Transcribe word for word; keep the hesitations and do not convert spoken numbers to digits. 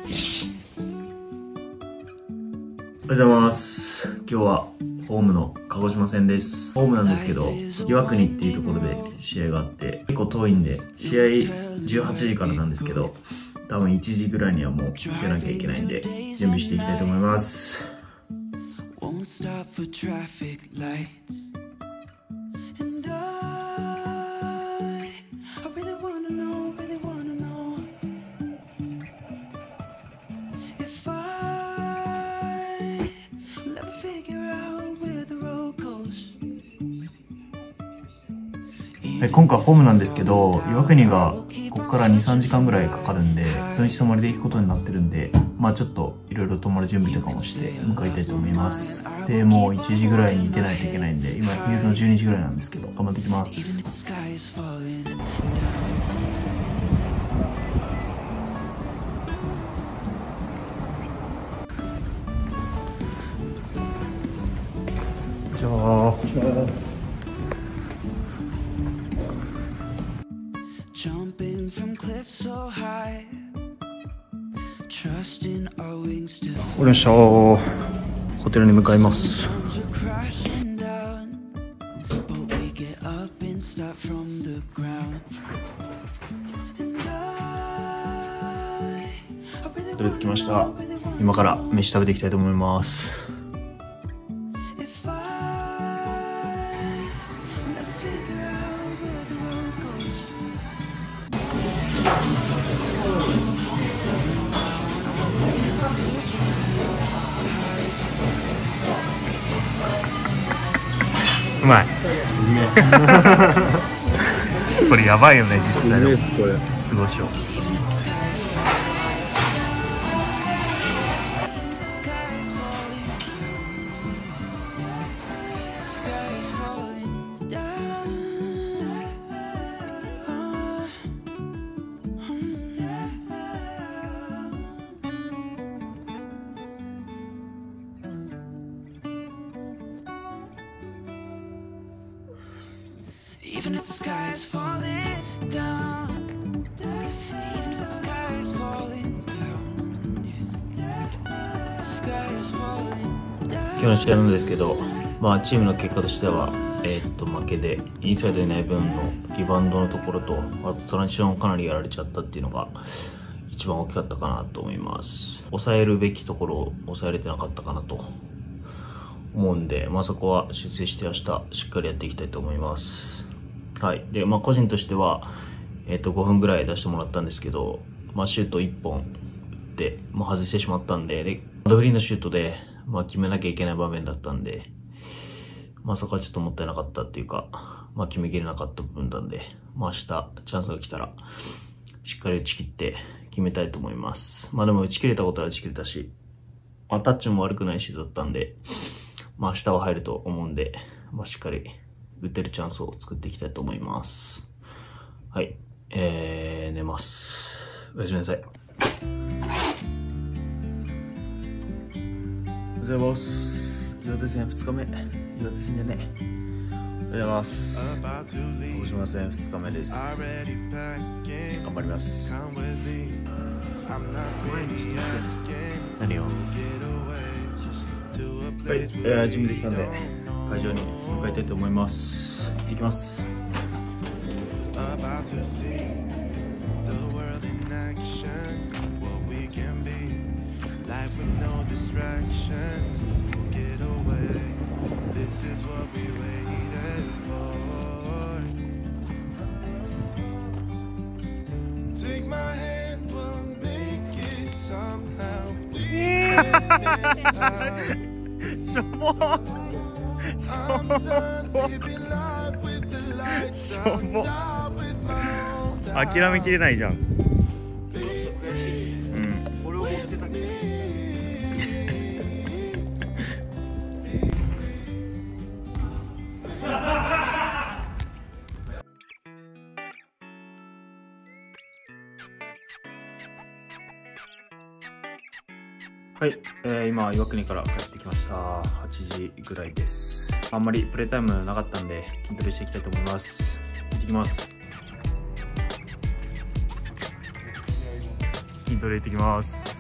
おはようございます。今日はホームの鹿児島戦です。ホームなんですけど、岩国っていうところで試合があって、結構遠いんで、試合じゅうはちじからなんですけど、多分いちじぐらいにはもう出なきゃいけないんで、準備していきたいと思います。今回ホームなんですけど、岩国がここからに、さんじかんぐらいかかるんで、土日泊まりで行くことになってるんで、まあちょっといろいろ泊まる準備とかもして向かいたいと思います。で、もういちじぐらいに出ないといけないんで、今昼のじゅうにじぐらいなんですけど、頑張ってきます。じゃあ。およっしゃー、ホテルに向かいます。ホテル着きました。今から飯食べていきたいと思います。うまい。これやばいよね、実際の過ごしを。Even if the sky is falling down, even if the sky is falling down, sky is falling down. 今日の試合なんですけど、まあチームの結果としては、えー、っと負けでインサイドいない分のリバウンドのところと、あとトランジションをかなりやられちゃったっていうのが一番大きかったかなと思います。抑えるべきところを抑えれてなかったかなと思うんで、まあそこは修正して明日しっかりやっていきたいと思います。はい。で、まあ個人としては、えっとごふんぐらい出してもらったんですけど、まあシュートいっぽん打って、まあ外してしまったんで、で、ドフリーのシュートで、まあ決めなきゃいけない場面だったんで、まあそこはちょっともったいなかったっていうか、まあ決めきれなかった部分なんで、まあ明日チャンスが来たら、しっかり打ち切って決めたいと思います。まあでも打ち切れたことは打ち切れたし、まあタッチも悪くないシュートだったんで、まあ明日は入ると思うんで、まあしっかり打てるチャンスを作っていきたいと思います。はい。えー、寝ます。おやすみなさい。おはようございます。岩手戦ふつかめ。岩手戦じゃねえ。おはようございます。鹿児島戦ふつかめです。頑張ります。何をはい、えー、準備できたんで、会場に向かいたいと思います。行ってきます。しょぼーしょぼしょぼ諦めきれないじゃん。うん、これを持ってたけどはい、えー、今岩国から帰ってきました。はちじぐらいです。あんまりプレイタイムなかったんで筋トレしていきたいと思います。行ってきます。筋トレ行ってきます。